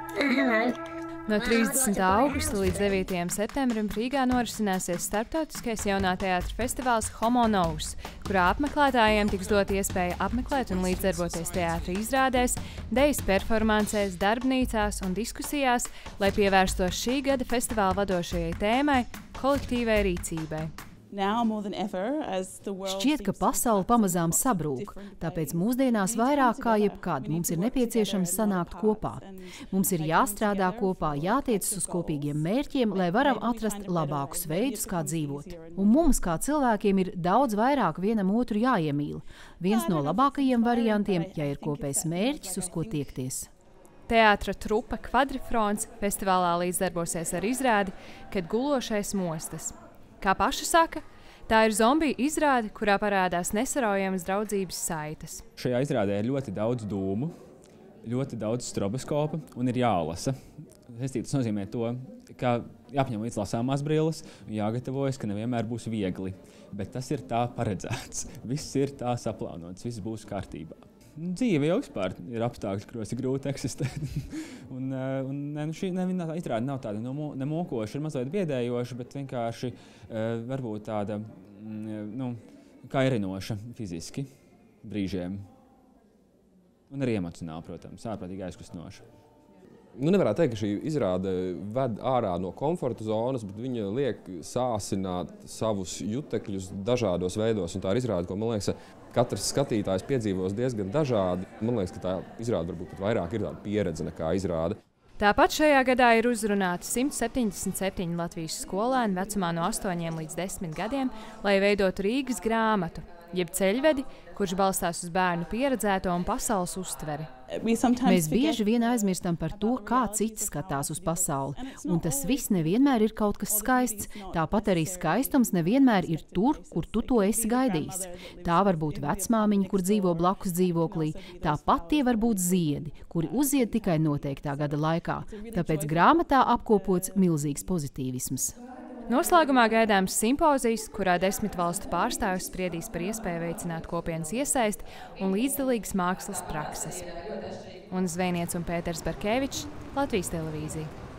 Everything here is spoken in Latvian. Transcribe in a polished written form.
No 30. augusta līdz 9. septembrim Rīgā norisināsies starptautiskais jaunā teātra festivāls Homo Novus, kurā apmeklētājiem tiks dot iespēja apmeklēt un līdzdarboties teātra izrādēs, dejas performancēs, darbnīcās un diskusijās, lai pievērstos šī gada festivāla vadošajai tēmai – kolektīvai rīcībai. Šķiet, ka pasaule pamazām sabrūk, tāpēc mūsdienās vairāk kā jebkad mums ir nepieciešams sanākt kopā. Mums ir jāstrādā kopā, jātiecas uz kopīgiem mērķiem, lai varam atrast labākus veidus, kā dzīvot. Un mums, kā cilvēkiem, ir daudz vairāk vienam otru jāiemīl. Viens no labākajiem variantiem, ja ir kopējs mērķis, uz ko tiekties. Teātra trupa Kvadrifrons festivālā līdzdarbosies ar izrādi Kad gulošais mostas. Kā paši saka, tā ir zombiju izrāde, kurā parādās nesaraujamas draudzības saites. Šajā izrādē ir ļoti daudz dūmu, ļoti daudz stroboskopa un ir jālasa. Tas nozīmē to, ka jāapņem līdz lasāmās brilles un jāgatavojas, ka nevienmēr būs viegli. Bet tas ir tā paredzēts. Viss ir tā saplānots, viss būs kārtībā. Dzīve jau vispār ir apstākļi, kuros ir grūti eksistēt. Šī izrāde nav tāda nemokoša, ir mazliet biedējoša, bet vienkārši varbūt tāda kairinoša fiziski brīžiem. Un arī emocionāli, protams, ārprātīgi aizkustinoša. Nevarētu teikt, ka šī izrāde ved ārā no komforta zonas, bet viņa liek sāsināt savus jutekļus dažādos veidos. Un tā ir izrāde, ko, man liekas, katrs skatītājs piedzīvos diezgan dažādi. Man liekas, ka tā izrāde varbūt pat vairāk ir tāda pieredze nekā izrāde. Tāpat šajā gadā ir uzrunāti 177 Latvijas skolēni vecumā no 8 līdz 10 gadiem, lai veidotu Rīgas grāmatu, jeb ceļvedi, kurš balstās uz bērnu pieredzēto un pasaules uztveri. Mēs bieži vien aizmirstam par to, kā citi skatās uz pasauli, un tas viss nevienmēr ir kaut kas skaists. Tāpat arī skaistums nevienmēr ir tur, kur tu to esi gaidījis. Tā var būt vecmāmiņa, kur dzīvo blakus dzīvoklī, tāpat tie var būt ziedi, kuri uzzied tikai noteiktā gada laikā. Tāpēc grāmatā apkopots milzīgs pozitīvisms. Noslēgumā gaidāms simpozijs, kurā 10 valstu pārstāvji spriedīs par iespēju veicināt kopienas iesaisti un līdzdalīgas mākslas prakses. Un Zvejniece un Pēters Barkevičs, Latvijas televīzija.